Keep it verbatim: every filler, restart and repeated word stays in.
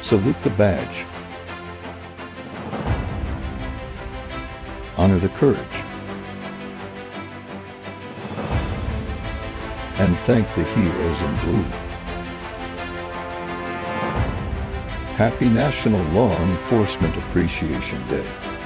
Salute the badge. Honor the courage. And thank the heroes in blue. Happy National Law Enforcement Appreciation Day.